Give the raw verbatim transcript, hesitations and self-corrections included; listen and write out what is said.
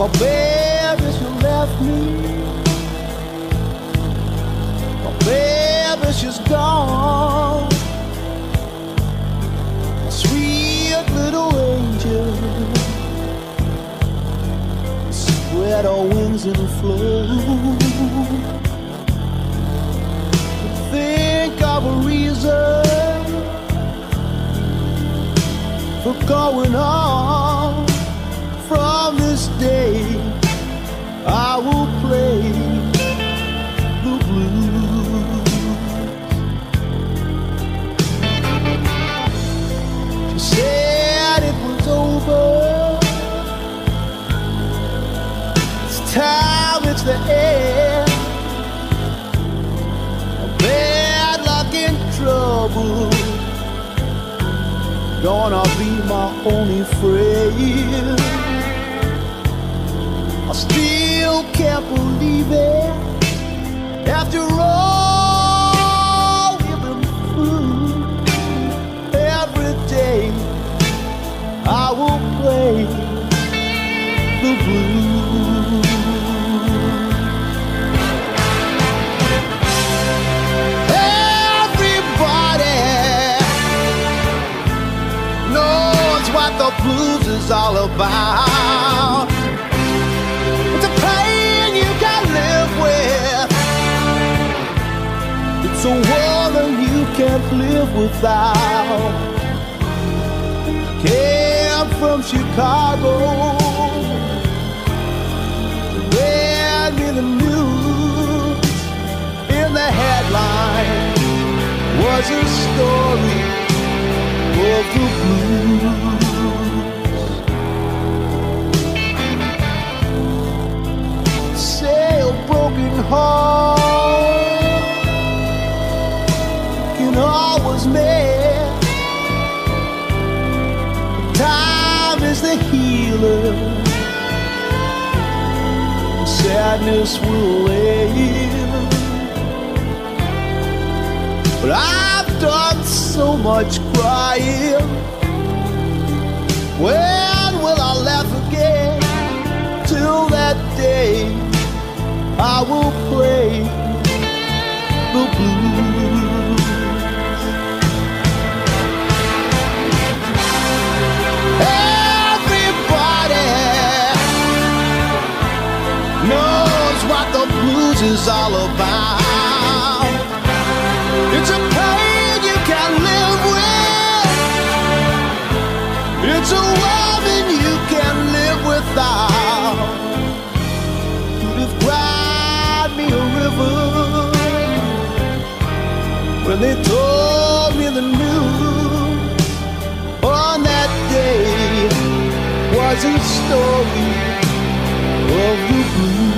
My baby, she left me. My baby, she's gone. My sweet little angel, spread her wings and flew. Think of a reason for going on. From this day I will play the blues. She said it was over. It's time, it's the end. Bad luck and trouble gonna be my only friend. I still can't believe it. After all we've been through, every day I will play the blues. Everybody knows what the blues is all about. It's a pain you can live with. It's a woman you can't live without. Came from Chicago, read me the news. In the headline was a story of the blues. Broken heart can always mend. Time is the healer. Sadness will end. But I've done so much crying. When will I laugh again? Till that day I will play the blues. Everybody knows what the blues is all about. It's a pain you can't live with. It's a woman you can't live without. You'd have cried me a river when they told me the news. On that day was a story of the blues.